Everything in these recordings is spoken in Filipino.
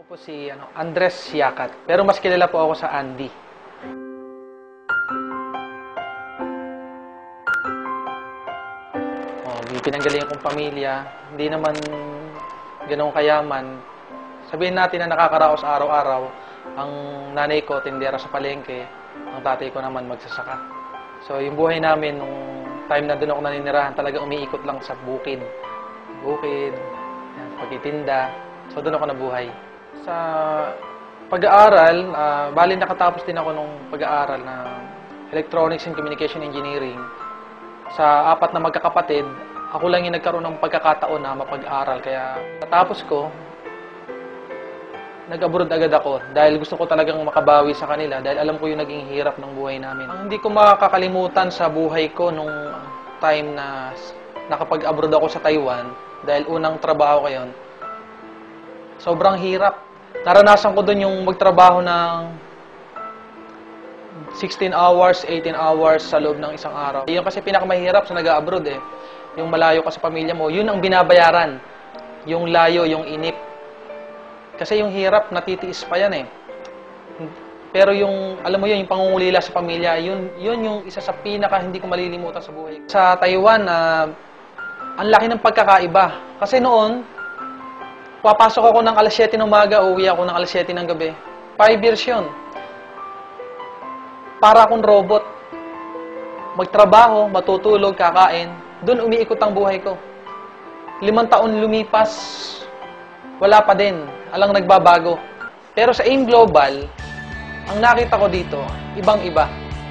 Ako po si Andres Yacat, pero mas kilala po ako sa Andy. Pinanggalingan kong pamilya, hindi naman ganoong kayaman. Sabihin natin na nakakaraos araw-araw. Ang nanay ko, tindera sa palengke. Ang tatay ko naman, magsasaka. So, yung buhay namin, nung time na doon ako naninirahan, talaga umiikot lang sa bukid. Bukid, pagtitinda. So, doon ako nabuhay. Sa pag-aaral, bali nakatapos din ako nung pag-aaral ng Electronics and Communication Engineering. Sa 4 na magkakapatid, ako lang yung nagkaroon ng pagkakataon na mapag-aral. Kaya natapos ko, nag-abroad agad ako dahil gusto ko talagang makabawi sa kanila dahil alam ko yung naging hirap ng buhay namin. Ang hindi ko makakalimutan sa buhay ko nung time na nakapag-abroad ako sa Taiwan dahil unang trabaho ko yun, sobrang hirap. Naranasan ko doon yung magtrabaho ng 16 hours, 18 hours sa loob ng isang araw. Yun kasi pinakamahirap sa nag-abroad eh. Yung malayo ka sa pamilya mo, yun ang binabayaran. Yung layo, yung inip. Kasi yung hirap, natitiis pa yan eh. Pero yung, alam mo yun, yung pangungulila sa pamilya, yun yung isa sa pinaka hindi ko malilimutan sa buhay. Sa Taiwan, ang laki ng pagkakaiba. Kasi noon, papasok ako ng alas 7 ng umaga, uuwi ako ng alas 7 ng gabi. 5 years yun. Para akong robot. Magtrabaho, matutulog, kakain. Doon umiikot ang buhay ko. 5 taon lumipas, wala pa din. Alang nagbabago. Pero sa AIM Global, ang nakita ko dito, ibang-iba.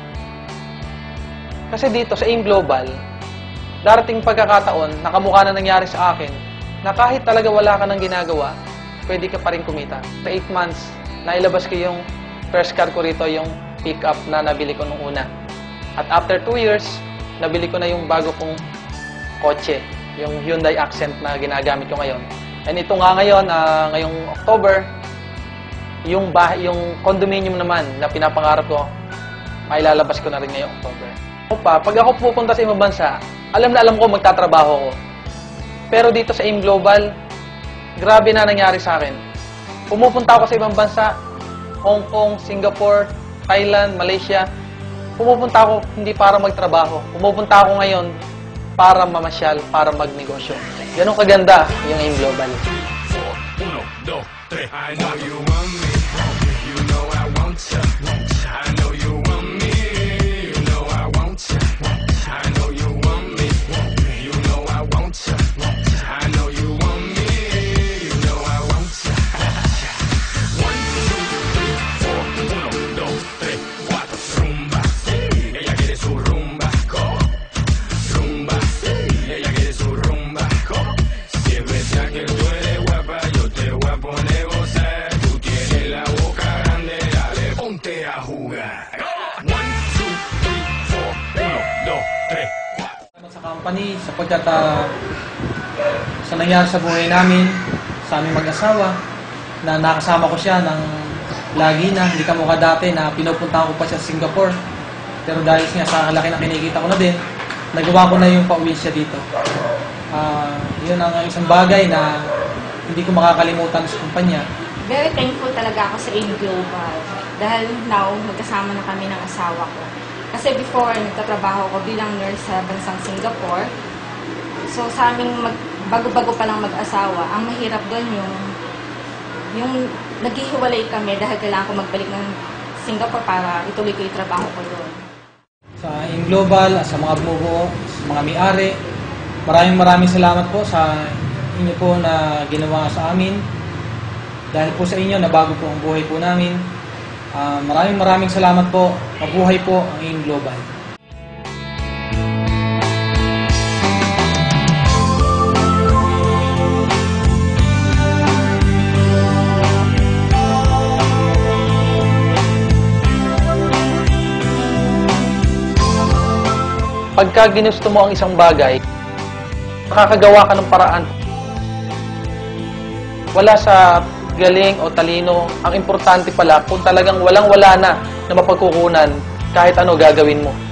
Kasi dito sa AIM Global, darating pagkakataon, nakamukha na nangyari sa akin, na kahit talaga wala ka ng ginagawa, pwede ka pa rin kumita. Sa 8 months, nailabas ko yung first car ko rito, yung pick-up na nabili ko nung una. At after 2 years, nabili ko na yung bago kong kotse, yung Hyundai Accent na ginagamit ko ngayon. And ito nga ngayon, ngayong October, yung condominium naman na pinapangarap ko, mailalabas ko na rin ngayong October. Pag ako pupunta sa ibang bansa, alam na alam ko magtatrabaho ko. Pero dito sa AIM Global, grabe na nangyari sa akin. Pumupunta ako sa ibang bansa, Hong Kong, Singapore, Thailand, Malaysia. Pumupunta ako hindi para magtrabaho. Pumupunta ako ngayon para mamasyal, para magnegosyo. Ganun kaganda yung AIM Global. 1, 2, 3. I know you want me. You know I want you. I know you want me. You know I want you. I know you want me. You know I want you. I know you want me. You know I want you. 1, 2, 3, 4. 1, 2, 3, 4. Rumba. Ella quiere su rumba. Go. Rumba. Ella quiere su rumba. Go. Si es verdad que tú eres guapa, yo te voy a poner a gozar. Tú tienes la boca grande, dale, ponte a jugar. 1, 2, 3, 4. 1, 2, 3, 4. Sa company, sapagkat sa nangyari sa buhay namin, sa aming mag-asawa, na nakasama ko siya ng lagi na, hindi ka mukha dati na pinupuntahan ko pa siya sa Singapore. Pero dahil nga sa laki na kinikita ko na din, nagawa ko na yung pauwi siya dito. Yun ang isang bagay na hindi ko makakalimutan sa kumpanya. Very thankful talaga ako sa AIM Global dahil now magkasama na kami ng asawa ko. Kasi before, nagtatrabaho ko bilang nurse sa bansang Singapore. So sa aming bago-bago pa lang mag-asawa, ang mahirap doon yung naghihiwalay kami dahil kailangan ko magbalik ng Singapore para ituloy ko yung trabaho ko doon. Sa AIM Global, sa mga bumubuo, sa mga may-ari, maraming salamat po sa inyo po na ginawa sa amin. Dahil po sa inyo, nabago po ang buhay po namin. Maraming salamat po. Mabuhay po ang AIM Global. Pagka ginusto mo ang isang bagay, makakagawa ka ng paraan. Wala sa galing o talino. Ang importante pala, kung talagang walang-wala na mapagkukunan, kahit ano gagawin mo.